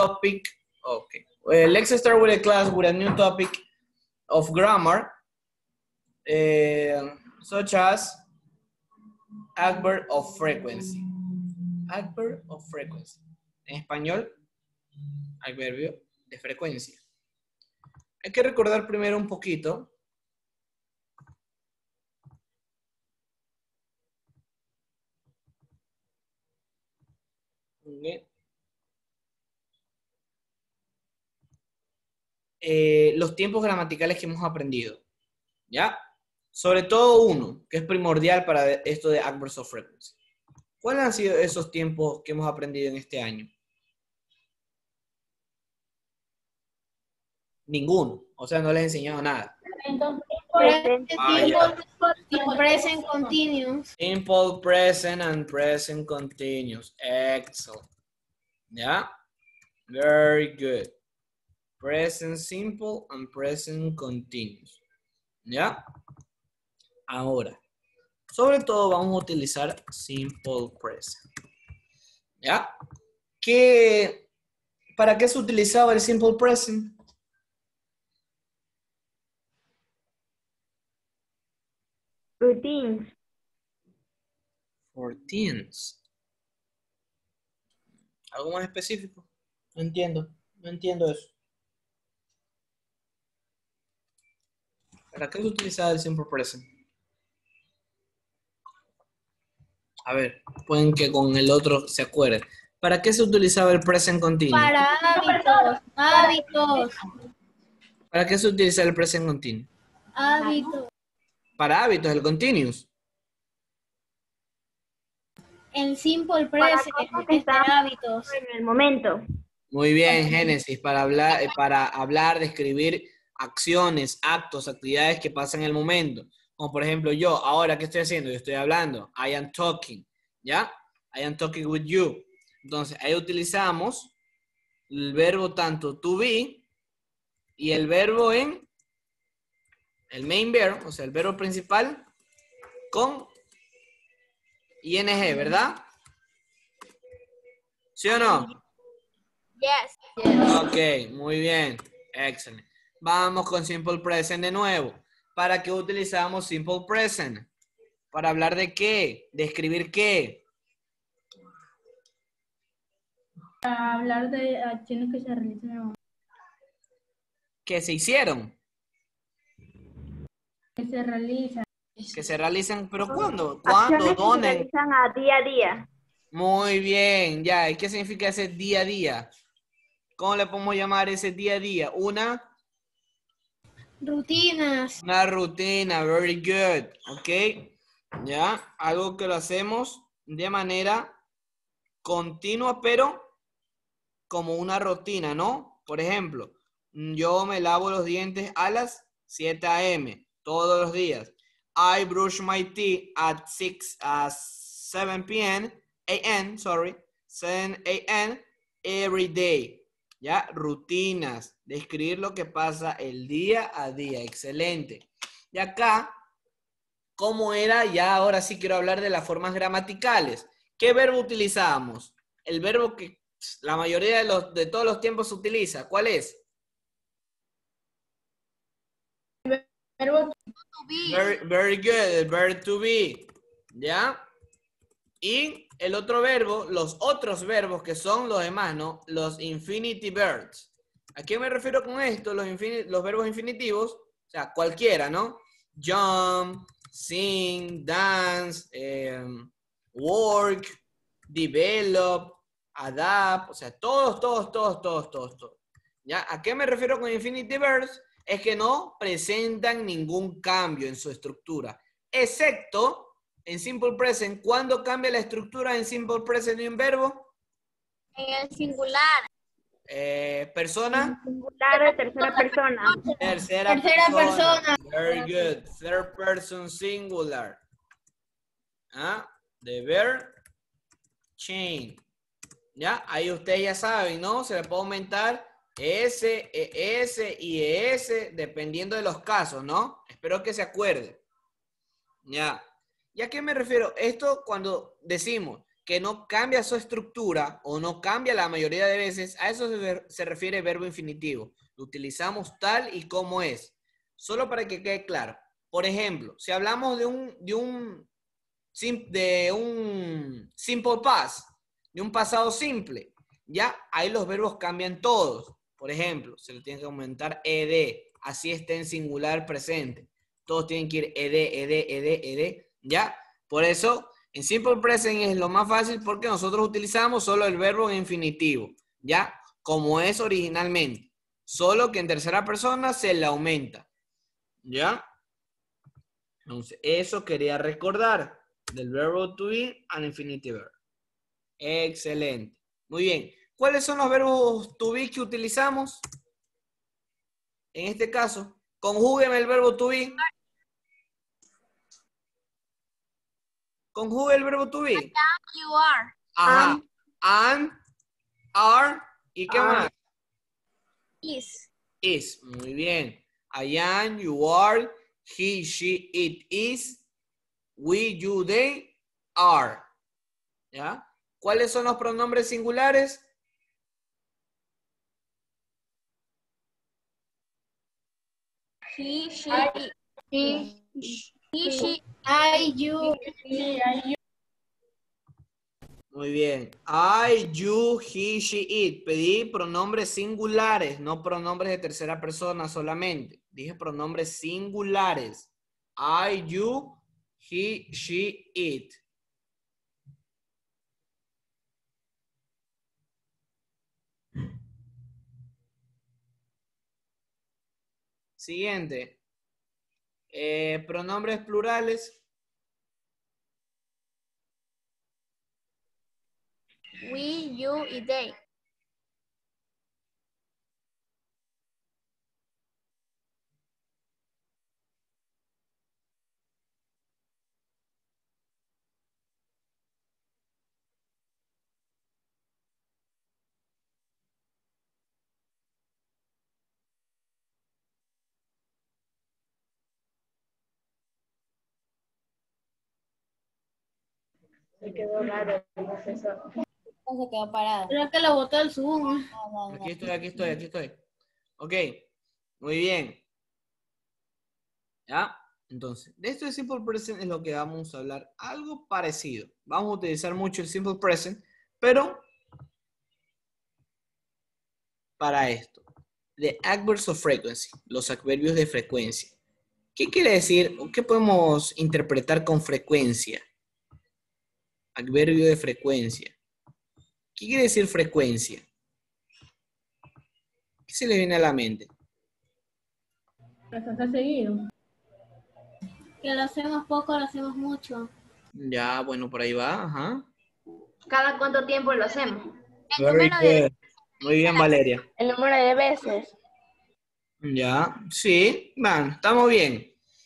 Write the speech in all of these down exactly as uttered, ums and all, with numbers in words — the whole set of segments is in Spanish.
topic. Okay. Well, let's start with a class with a new topic of grammar, uh, such as adverb of frequency. Adverb of frequency. En español, adverbio de frecuencia. Hay que recordar primero un poquito. Okay. Eh, los tiempos gramaticales que hemos aprendido, ¿ya? Sobre todo uno, que es primordial para esto de adverbs of frequency. ¿Cuáles han sido esos tiempos que hemos aprendido en este año? Ninguno, o sea, no les he enseñado nada. Present, Ah, ya. present continuous. Simple present and present continuous. Excellent. ¿Ya? Very good. Present simple and present continuous. ¿Ya? Ahora, sobre todo vamos a utilizar simple present. ¿Ya? ¿Qué, ¿Para qué se utilizaba el simple present? Routines. For teens. ¿Algo más específico? No entiendo. No entiendo eso. ¿Para qué se utilizaba el simple present? A ver, pueden que con el otro se acuerden. ¿Para qué se utilizaba el present continuo? Para hábitos, hábitos, ¿Para qué se utiliza el present continuo? hábitos. Para hábitos, el continuous. En simple Para present, cosas que es de están hábitos. en el momento. Muy bien, Génesis, para hablar, para hablar, describir acciones, actos, actividades que pasan en el momento. Como por ejemplo yo, ahora, ¿qué estoy haciendo? Yo estoy hablando. I am talking. ¿Ya? I am talking with you. Entonces, ahí utilizamos el verbo tanto to be y el verbo en el main verb, o sea, el verbo principal con ing, ¿verdad? ¿Sí o no? Yes. Ok, muy bien. Excelente. Vamos con simple present de nuevo. ¿Para qué utilizamos simple present? ¿Para hablar de qué? ¿Describir qué? Para hablar de acciones que se realizan en el momento. ¿Que se hicieron? Que se realizan. Que se realizan, ¿pero cuándo? ¿Cuándo? Acciones que se ¿Dónde? realizan a día a día. Muy bien, ya. ¿Y qué significa ese día a día? ¿Cómo le podemos llamar ese día a día? Una, Rutinas. una rutina, very good, ¿ok? Ya, algo que lo hacemos de manera continua, pero como una rutina, ¿no? Por ejemplo, yo me lavo los dientes a las siete a m todos los días. I brush my teeth at six, uh, seven p m a m, sorry, seven a m every day. ¿Ya? Rutinas, describir lo que pasa el día a día. Excelente. Y acá, ¿cómo era? Ya ahora sí quiero hablar de las formas gramaticales. ¿Qué verbo utilizamos? El verbo que la mayoría de, los, de todos los tiempos se utiliza. ¿Cuál es? Verbo To be. Very, very good, el verb to be. ¿Ya? Y el otro verbo, los otros verbos que son los demás, ¿no? Los infinity verbs. ¿A qué me refiero con esto? Los, los verbos infinitivos, o sea, cualquiera, ¿no? Jump, sing, dance, eh, work, develop, adapt, o sea, todos, todos, todos, todos, todos, todos. ¿Ya? ¿A qué me refiero con infinity verbs? Es que no presentan ningún cambio en su estructura, excepto en simple present. ¿Cuándo cambia la estructura en simple present de un verbo? En el singular. Eh, persona. Singular de tercera persona. Tercera, Tercera persona. persona. Very good. Third person singular. ¿Ah? The verb change. ¿Ya? Ahí ustedes ya saben, ¿no? Se le puede aumentar S, ES y ES dependiendo de los casos, ¿no? Espero que se acuerden. ¿Ya? ¿Y a qué me refiero? Esto cuando decimos que no cambia su estructura o no cambia la mayoría de veces, a eso se, se refiere verbo infinitivo. Lo utilizamos tal y como es. Solo para que quede claro. Por ejemplo, si hablamos de un, de un, de un simple past, de un pasado simple, ya ahí los verbos cambian todos. Por ejemplo, se le tiene que aumentar ed, así está en singular presente. Todos tienen que ir ed, ed, ed, ed, ya. Por eso, en simple present es lo más fácil porque nosotros utilizamos solo el verbo en infinitivo, ya, como es originalmente. Solo que en tercera persona se le aumenta, ya. Entonces, eso quería recordar del verbo to be al infinitive verb. Excelente. Muy bien. ¿Cuáles son los verbos to be que utilizamos? En este caso, conjúgueme el verbo to be. Conjugue el verbo to be. You are. Ajá. Am, are, ¿y qué más? Is. Is. Muy bien. I am, you are, he, she, it is, we, you, they, are. ¿Ya? ¿Cuáles son los pronombres singulares? He, she, I, it. he, He, she, I, you, he, I, you. Muy bien. I, you, he, she, it. Pedí pronombres singulares, no pronombres de tercera persona solamente. Dije pronombres singulares. I, you, he, she, it. Siguiente. Eh, pronombres plurales. we, you, y they. Se quedó raro el profesor. Se quedó parado. Creo que lo botó el Zoom. Aquí estoy, aquí estoy, aquí estoy. Ok. Muy bien. ¿Ya? Entonces, de esto de simple present es lo que vamos a hablar. Algo parecido. Vamos a utilizar mucho el simple present, pero para esto. The adverbs of frequency. Los adverbios de frecuencia. ¿Qué quiere decir? ¿O qué podemos interpretar con frecuencia? Adverbio de frecuencia. ¿Qué quiere decir frecuencia? ¿Qué se le viene a la mente? Bastante seguido. Que lo hacemos poco, lo hacemos mucho. Ya, bueno, por ahí va. Ajá. ¿Cada cuánto tiempo lo hacemos? El número de... Muy bien, Valeria. El número de veces. Ya, sí, van, estamos bien.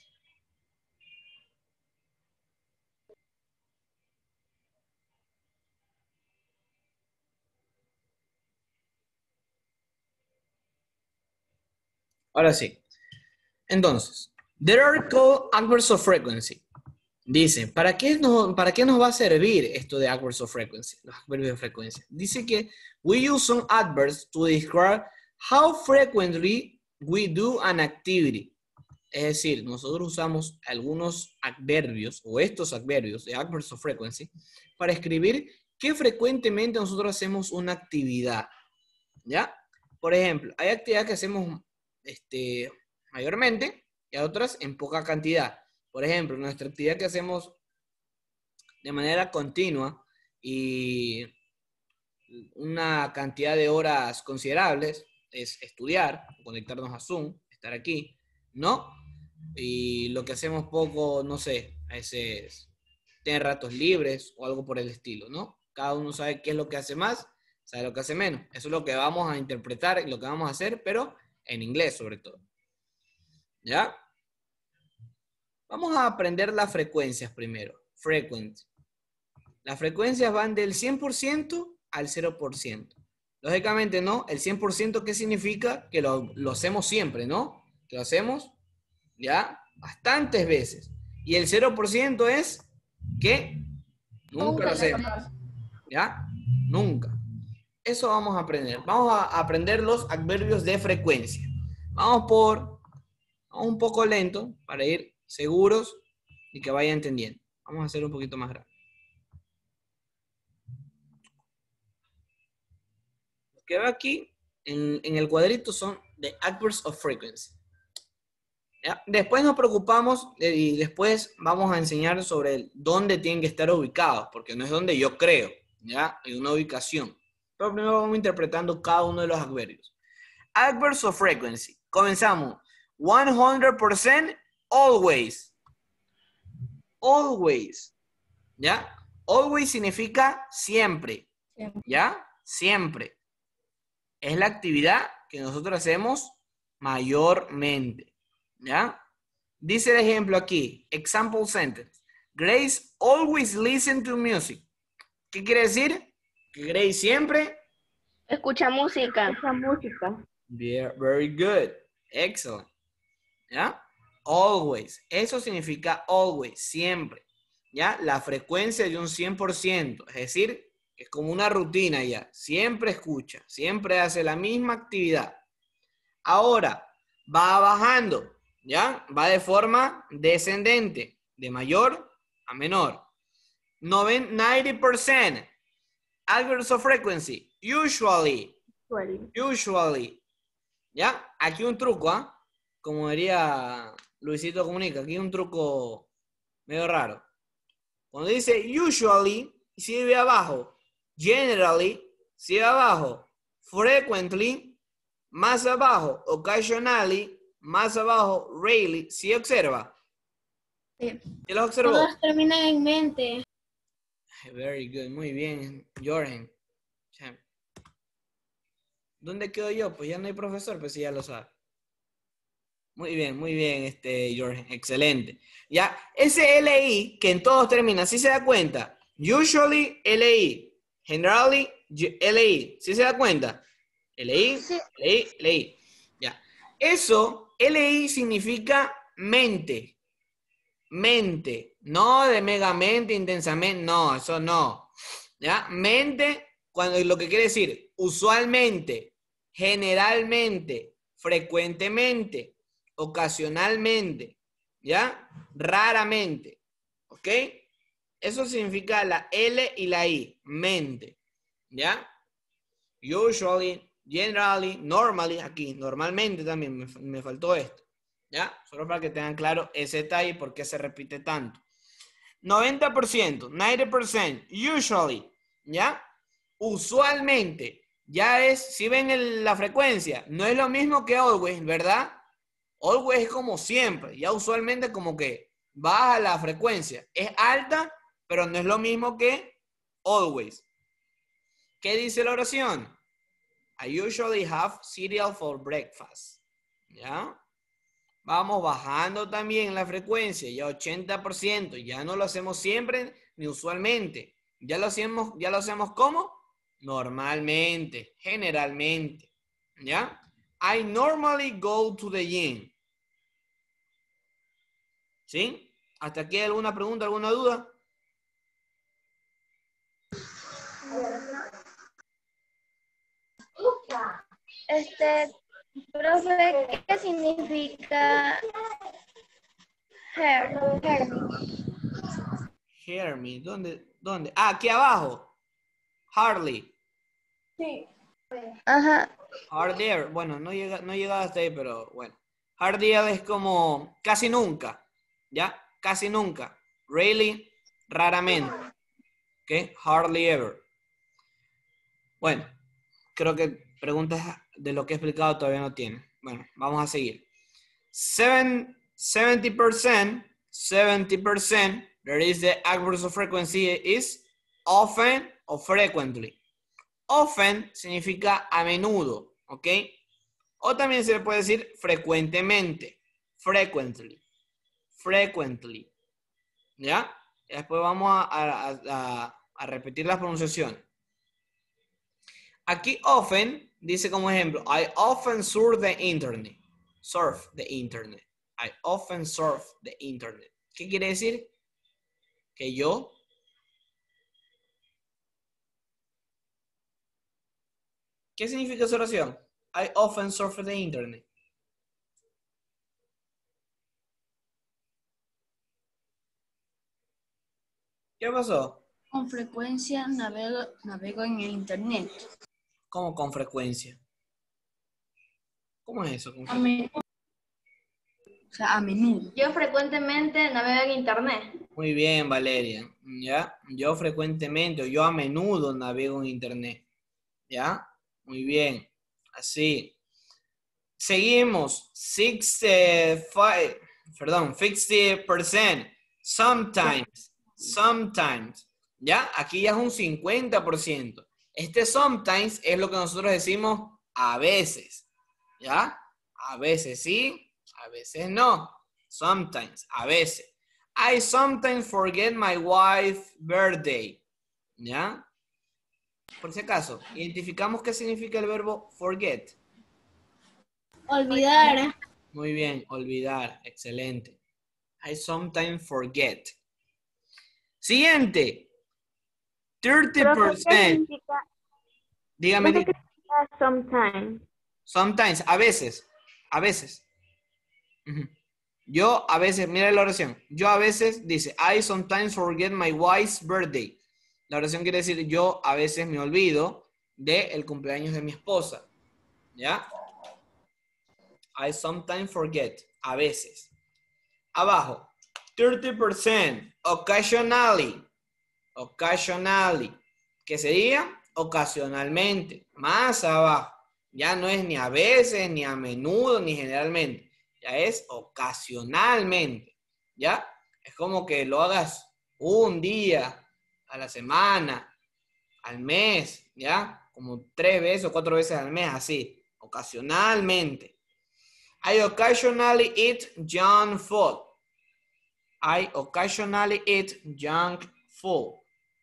Ahora sí. Entonces, there are called adverbs of frequency. Dice, ¿para qué, nos, ¿para qué nos va a servir esto de adverbs of frequency? Los adverbios de frecuencia. Dice que we use some adverbs to describe how frequently we do an activity. Es decir, nosotros usamos algunos adverbios o estos adverbios de adverbs of frequency para escribir qué frecuentemente nosotros hacemos una actividad. ¿Ya? Por ejemplo, hay actividades que hacemos este, mayormente y otras en poca cantidad. Por ejemplo, nuestra actividad que hacemos de manera continua y una cantidad de horas considerables es estudiar, conectarnos a Zoom, estar aquí, ¿no? Y lo que hacemos poco, no sé, a veces tener ratos libres o algo por el estilo, ¿no? Cada uno sabe qué es lo que hace más, sabe lo que hace menos. Eso es lo que vamos a interpretar y lo que vamos a hacer, pero en inglés sobre todo. ¿Ya? Vamos a aprender las frecuencias primero. Frequent. Las frecuencias van del cien por ciento al cero por ciento. Lógicamente, ¿no? El cien por ciento, ¿qué significa? Que lo, lo hacemos siempre, ¿no? Que lo hacemos, ¿ya? Bastantes veces. Y el cero por ciento es que nunca lo hacemos. ¿Ya? Nunca. Eso vamos a aprender. Vamos a aprender los adverbios de frecuencia. Vamos por vamos un poco lento para ir seguros y que vaya entendiendo. Vamos a hacer un poquito más grande. Lo que veo aquí en, en el cuadrito son the adverbs of frequency. ¿Ya? Después nos preocupamos y después vamos a enseñar sobre el dónde tienen que estar ubicados, porque no es donde yo creo, ¿ya? Hay una ubicación. Pero primero vamos interpretando cada uno de los adverbios. Adverbs of frequency. Comenzamos. one hundred percent always. Always. ¿Ya? Always significa siempre. ¿Ya? Siempre. Es la actividad que nosotros hacemos mayormente. ¿Ya? Dice el ejemplo aquí. Example sentence. Grace always listen to music. ¿Qué quiere decir? Que Grace siempre Escucha música. Esa música. Very, very good. Excellent. ¿Ya? Always. Eso significa always, siempre. ¿Ya? La frecuencia de un cien por ciento. Es decir, es como una rutina ya. Siempre escucha, siempre hace la misma actividad. Ahora, va bajando. ¿Ya? Va de forma descendente, de mayor a menor. ninety percent. Adverbs of frequency. Usually. Usually. ¿Ya? Aquí un truco, ¿ah? ¿eh? Como diría Luisito Comunica, aquí un truco medio raro. Cuando dice usually, sigue abajo. Generally, sigue abajo. Frequently, más abajo. Occasionally, más abajo. Rarely, ¿sí observa? Sí. ¿Qué los observó? Todos terminan en mente. Very good, muy bien, Jorgen. ¿Dónde quedo yo? Pues ya no hay profesor, pues sí, ya lo sabe. Muy bien, muy bien, este, Jorgen, excelente. Ya, ese L I que en todos termina, ¿sí se da cuenta? Usually, L I. Generally, L I. ¿Sí se da cuenta? L I, Sí. L I, L I. Ya. Eso, L I significa mente. Mente. No de megamente, intensamente, no, eso no. ¿Ya? Mente, cuando lo que quiere decir, usualmente, generalmente, frecuentemente, ocasionalmente, ¿ya? Raramente, ¿ok? Eso significa la L y la I, mente, ¿ya? Usually, generally, normally, aquí, normalmente también, me, me faltó esto, ¿ya? Solo para que tengan claro ese detalle y por qué se repite tanto. noventa por ciento, ninety percent, usually, ¿ya? Usualmente, ya es, si ven el, la frecuencia, no es lo mismo que always, ¿verdad? Always es como siempre, ya usualmente como que baja la frecuencia, es alta, pero no es lo mismo que always. ¿Qué dice la oración? I usually have cereal for breakfast, ¿ya? Vamos bajando también la frecuencia, ya ochenta por ciento, ya no lo hacemos siempre ni usualmente. Ya lo hacemos, ya lo hacemos ¿cómo? Normalmente, generalmente, ¿ya? I normally go to the gym. ¿Sí? ¿Hasta aquí hay alguna pregunta, alguna duda? Este, profe, ¿qué significa hair? Hear me. ¿Dónde? ¿Dónde? Ah, aquí abajo. Hardly. Sí. Ajá. Hardier. Bueno, no llega, no llegaba hasta ahí, pero bueno. Hardier es como casi nunca. ¿Ya? Casi nunca. Really, raramente. ¿Ok? Hardly ever. Bueno, creo que preguntas de lo que he explicado todavía no tiene. Bueno, vamos a seguir. Seven, seventy percent, seventy percent, there is the adverb of frequency is often o frequently. Often significa a menudo, ¿ok? O también se le puede decir frecuentemente, frequently, frequently, ¿ya? Y después vamos a, a, a, a repetir las pronunciaciones. Aquí often dice como ejemplo, I often surf the internet. Surf the internet. I often surf the internet. ¿Qué quiere decir? Que yo ¿Qué significa esa oración? I often surf the internet. ¿Qué pasó? Con frecuencia navego, navego en el internet. ¿Cómo con frecuencia? ¿Cómo es eso? Con A mí, O sea, a menudo. Yo frecuentemente navego en internet. Muy bien, Valeria. ¿Ya? Yo frecuentemente o yo a menudo navego en internet. ¿Ya? Muy bien. Así. Seguimos. sixty-five, perdón, sixty percent. Sometimes. Sometimes. ¿Ya? Aquí ya es un cincuenta por ciento. Este sometimes es lo que nosotros decimos a veces. ¿Ya? A veces sí, a veces no. Sometimes, a veces. I sometimes forget my wife's birthday. ¿Ya? Por si acaso, identificamos qué significa el verbo forget. Olvidar. Muy bien, olvidar. Excelente. I sometimes forget. Siguiente. thirty percent. Dígame. ¿Qué significa sometimes? Sometimes, a veces. A veces. Ujú. Yo a veces, mira la oración. Yo a veces dice, I sometimes forget my wife's birthday. La oración quiere decir, yo a veces me olvido del cumpleaños de mi esposa. ¿Ya? I sometimes forget. A veces. Abajo. thirty percent. Occasionally. Occasionally. ¿Qué sería? Ocasionalmente. Más abajo. Ya no es ni a veces, ni a menudo, ni generalmente. Ya es ocasionalmente. ¿Ya? Es como que lo hagas un día a la semana, al mes, ¿ya? Como tres veces o cuatro veces al mes, así. Ocasionalmente. I occasionally eat junk food. I occasionally eat junk food.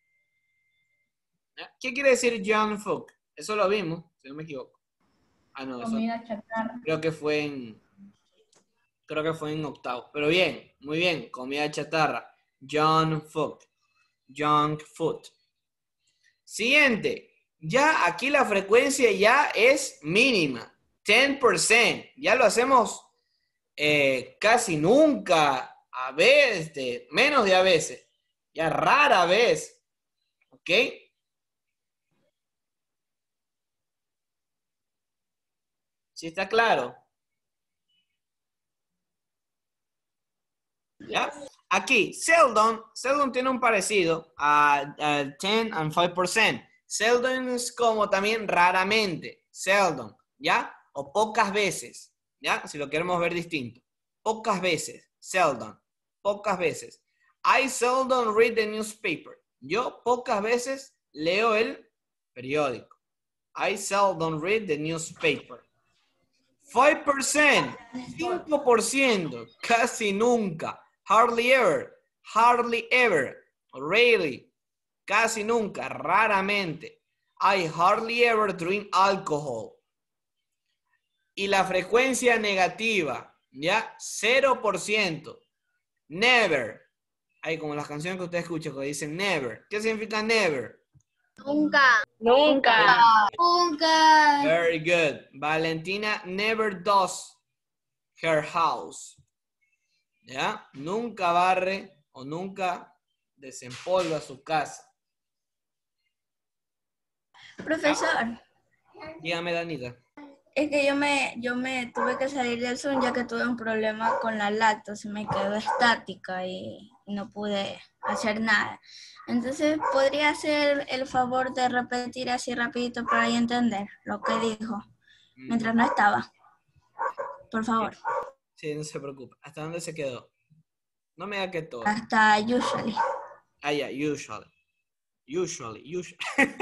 ¿Qué quiere decir junk food? Eso lo vimos, si no me equivoco. Ah, no, eso comida chatarra. creo que fue en creo que fue en octavo. Pero bien, muy bien, comida chatarra. Junk food. Junk food. Siguiente. Ya aquí la frecuencia ya es mínima. ten por ciento. Ya lo hacemos eh, casi nunca. A veces, menos de a veces. Ya rara vez. ¿Ok? ¿Sí está claro? ¿Ya? Aquí, seldom, seldom tiene un parecido a, a ten and five percent. Seldom es como también raramente. Seldom, ¿ya? O pocas veces, ¿ya? Si lo queremos ver distinto. Pocas veces. Seldom. Pocas veces. I seldom read the newspaper. Yo pocas veces leo el periódico. I seldom read the newspaper. five percent. cinco por ciento. Casi nunca. Hardly ever. Hardly ever. Rarely. Casi nunca. Raramente. I hardly ever drink alcohol. Y la frecuencia negativa, ¿ya? cero por ciento. Never. Hay como las canciones que usted escucha que dicen never. ¿Qué significa never? Nunca. Nunca. Nunca. Very good. Valentina never does her house. ¿Ya? Nunca barre o nunca desempolva su casa. Profesor, Dígame, Danita. es que yo me, yo me tuve que salir del Zoom ya que tuve un problema con la lacto, se me quedó estática y no pude hacer nada. Entonces, ¿podría hacer el favor de repetir así rapidito para yo entender lo que dijo mientras no estaba? Por favor. Sí, no se preocupe. ¿Hasta dónde se quedó? No me diga que todo. Hasta usually. Ah, ya, usually. Usually, usually.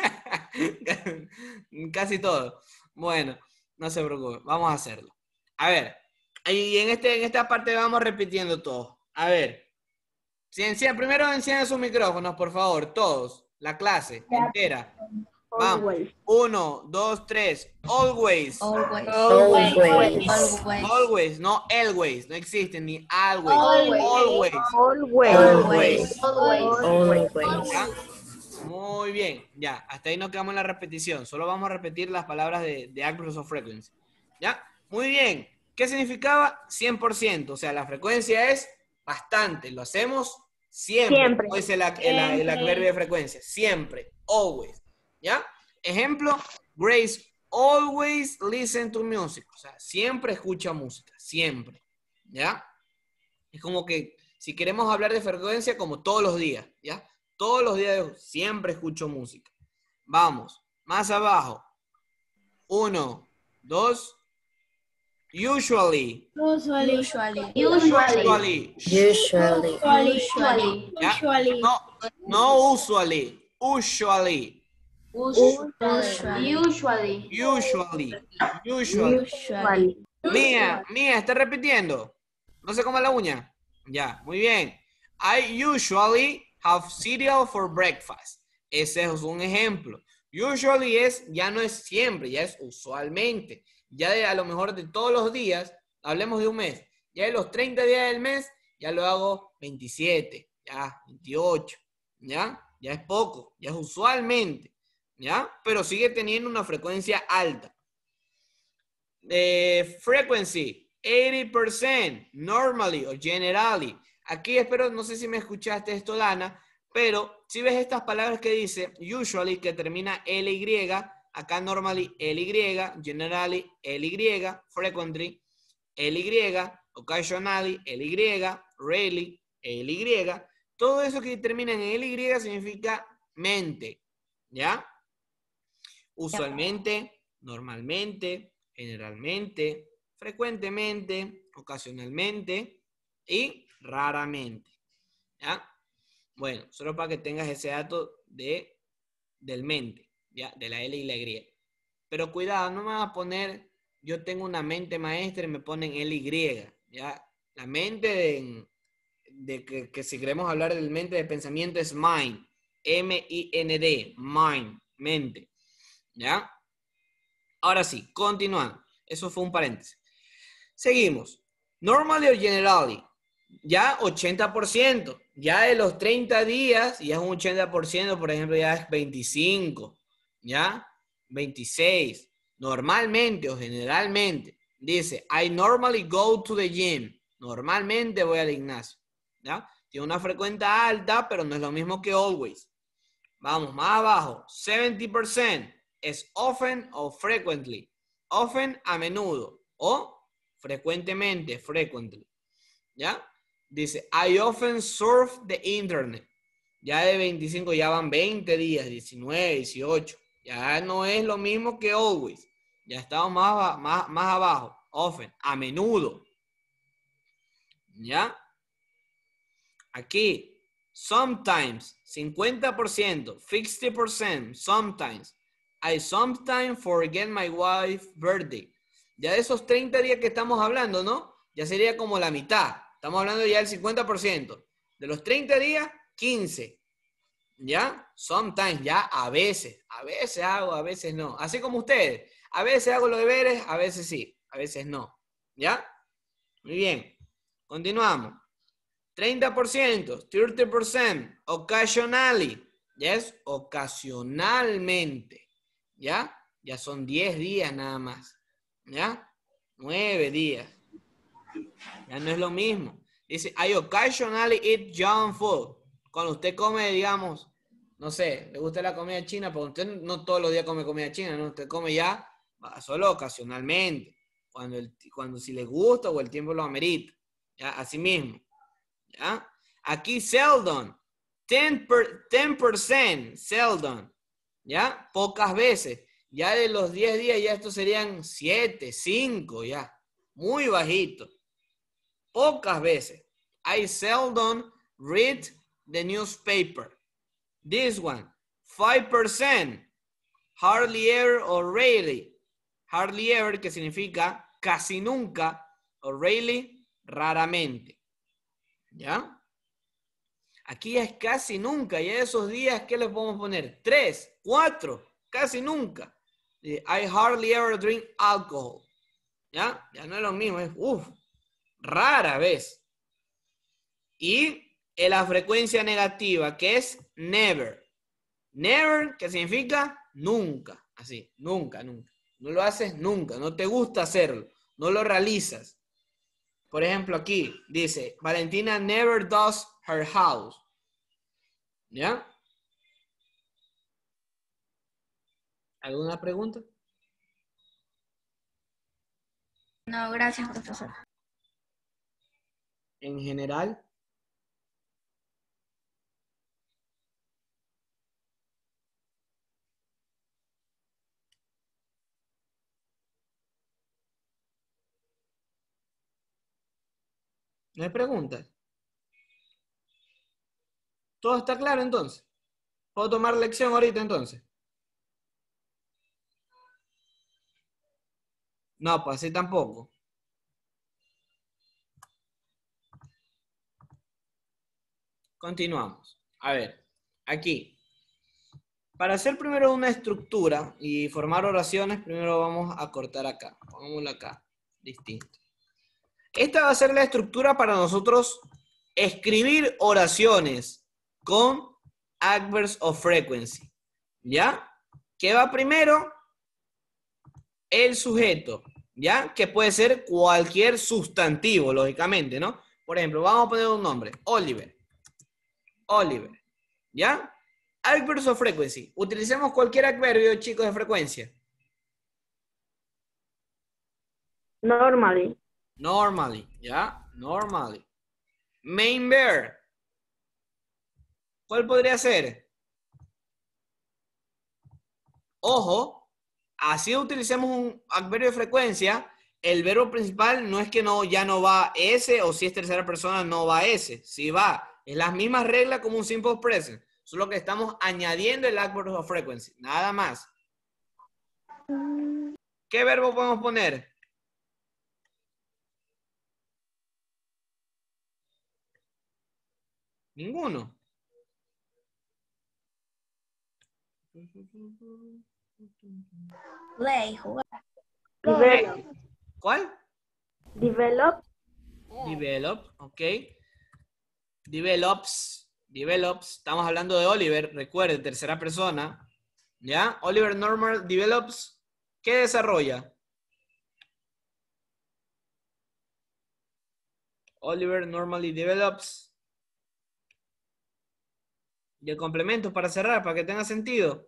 Casi todo. Bueno, no se preocupe. Vamos a hacerlo. A ver. Y en, este, en esta parte vamos repitiendo todo. A ver. Ciencia, primero enciendan sus micrófonos, por favor. Todos. La clase entera. Vamos. Uno, dos, tres. Always. Always. Always. Always. Always, no always. No existe ni always. Always. Always. Always. Always. Always. ¿Ya? Muy bien, ya, hasta ahí nos quedamos en la repetición. Solo vamos a repetir las palabras de, de actors of frequency. ¿Ya? Muy bien. ¿Qué significaba? cien por ciento. O sea, la frecuencia es bastante. Lo hacemos siempre. Siempre. Como dice el, el, el, el adverbio de frecuencia. Siempre. Always. ¿Ya? Ejemplo, Grace always listen to music. O sea, siempre escucha música. Siempre. ¿Ya? Es como que si queremos hablar de frecuencia, como todos los días. ¿Ya? Todos los días siempre escucho música. Vamos. Más abajo. Uno, dos. Usually. Usually. Usually. Usually. Usually. Usually. Usually. ¿Ya? Usually. No, no usually. Usually. Usually. Usually. Usually. Usually. Mía, Mía, ¿está repitiendo? No se coma la uña. Ya, muy bien. I usually have cereal for breakfast. Ese es un ejemplo. Usually es, ya no es siempre, ya es usualmente. Ya de, a lo mejor de todos los días, hablemos de un mes. Ya de los treinta días del mes, ya lo hago veintisiete, ya, veintiocho, ya, ya es poco, ya es usualmente, ya, pero sigue teniendo una frecuencia alta. Eh, frequency, ochenta por ciento, normally o generally. Aquí espero, no sé si me escuchaste esto, Lana, pero si ves estas palabras que dice usually, que termina L Y, acá normally L Y, generally L Y, frequently L Y, occasionally L Y, rarely L Y. Todo eso que termina en L Y significa mente, ¿ya? Usualmente, normalmente, generalmente, frecuentemente, ocasionalmente y raramente, ¿ya? Bueno, solo para que tengas ese dato de, del mente, ¿ya? De la L y la Y. Pero cuidado, no me vas a poner, yo tengo una mente maestra y me ponen L Y, ¿ya? La mente de, de que, que si queremos hablar del mente de pensamiento es mind, M I N D, mind, mente, ¿ya? Ahora sí, continuando. Eso fue un paréntesis. Seguimos. Normally o generally, ya ochenta por ciento. Ya de los treinta días, ya es un ochenta por ciento, por ejemplo, ya es veinticinco, ¿ya? veintiséis. Normalmente o generalmente, dice, I normally go to the gym. Normalmente voy al gimnasio, ¿ya? Tiene una frecuencia alta, pero no es lo mismo que always. Vamos, más abajo. setenta por ciento es often o frequently. Often, a menudo. O frecuentemente, frequently. ¿Ya? Dice, I often surf the internet. Ya de veinticinco ya van veinte días, diecinueve, dieciocho. Ya no es lo mismo que always. Ya estamos más, más, más abajo. Often, a menudo. ¿Ya? Aquí, sometimes, cincuenta por ciento, cincuenta por ciento, sometimes. I sometimes forget my wife's birthday. Ya de esos treinta días que estamos hablando, ¿no? Ya sería como la mitad. Estamos hablando ya del cincuenta por ciento. De los treinta días, quince. ¿Ya? Sometimes, ya a veces. A veces hago, a veces no. Así como ustedes. A veces hago los deberes, a veces sí, a veces no. ¿Ya? Muy bien. Continuamos. treinta por ciento, treinta por ciento, occasionally. Ya es ocasionalmente. ¿Ya? Ya son diez días nada más. ¿Ya? nueve días. Ya no es lo mismo. Dice, I occasionally eat junk food. Cuando usted come, digamos, no sé, le gusta la comida china, pero usted no todos los días come comida china, ¿no? Usted come ya solo ocasionalmente. Cuando, el, cuando si le gusta o el tiempo lo amerita. ¿Ya? Así mismo. ¿Ya? Aquí seldom. ten por ciento seldom. ¿Ya? Pocas veces. Ya de los diez días ya estos serían siete, cinco, ya. Muy bajito. Pocas veces. I seldom read the newspaper. This one. five percent. Hardly ever or rarely. Hardly ever, que significa casi nunca, o rarely, raramente. ¿Ya? Aquí es casi nunca. Y a esos días, ¿qué le podemos poner? Tres, cuatro, casi nunca. I hardly ever drink alcohol. ¿Ya? Ya no es lo mismo. Es, uff, rara vez. Y en la frecuencia negativa, que es never. Never, que significa nunca. Así, nunca, nunca. No lo haces nunca, no te gusta hacerlo, no lo realizas. Por ejemplo, aquí dice, Valentina never does her house. ¿Ya? ¿Alguna pregunta? No, gracias, profesor. En general. ¿No hay preguntas? ¿Todo está claro entonces? ¿Puedo tomar lección ahorita entonces? No, pues así tampoco. Continuamos. A ver, aquí. Para hacer primero una estructura y formar oraciones, primero vamos a cortar acá. Pongámoslo acá, distinto. Esta va a ser la estructura para nosotros escribir oraciones con adverbs of frequency. ¿Ya? ¿Qué va primero? El sujeto, ¿ya? Que puede ser cualquier sustantivo, lógicamente, ¿no? Por ejemplo, vamos a poner un nombre. Oliver. Oliver. ¿Ya? Adverbs of frequency. Utilicemos cualquier adverbio, chicos, de frecuencia. Normally. Normally, ¿ya? Normally. Main verb. ¿Cuál podría ser? Ojo, así utilicemos un adverbio de frecuencia, el verbo principal no es que no, ya no va ese, o si es tercera persona no va ese. Sí va. Es las mismas reglas como un simple present. Solo que estamos añadiendo el adverb of frequency. Nada más. ¿Qué verbo podemos poner? Ninguno. Play, jugar. Develop. ¿Cuál? Develop. Develop, ok. Develops, develops. Estamos hablando de Oliver, recuerde, tercera persona. ¿Ya? Oliver normal develops. ¿Qué desarrolla? Oliver normally develops. Y el complemento para cerrar, para que tenga sentido.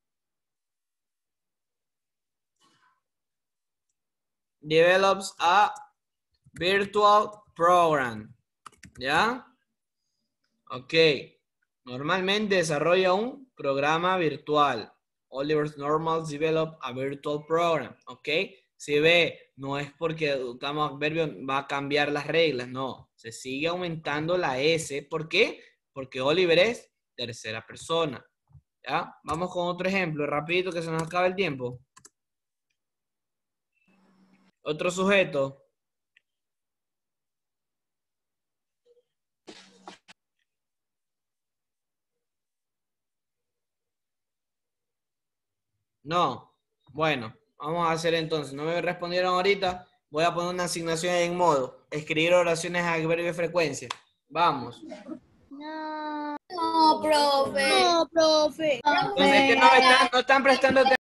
Develops a virtual program. ¿Ya? Ok. Normalmente desarrolla un programa virtual. Oliver's normal develop a virtual program. Ok. Si ve, no es porque usamos adverbio va a cambiar las reglas. No. Se sigue aumentando la S. ¿Por qué? Porque Oliver es tercera persona. ¿Ya? Vamos con otro ejemplo. Rapidito que se nos acaba el tiempo. Otro sujeto. No. Bueno, vamos a hacer entonces. No me respondieron ahorita. Voy a poner una asignación en modo. Escribir oraciones a adverbio de frecuencia. Vamos. No, profe. No, profe. Entonces es que no, están, no están prestando atención.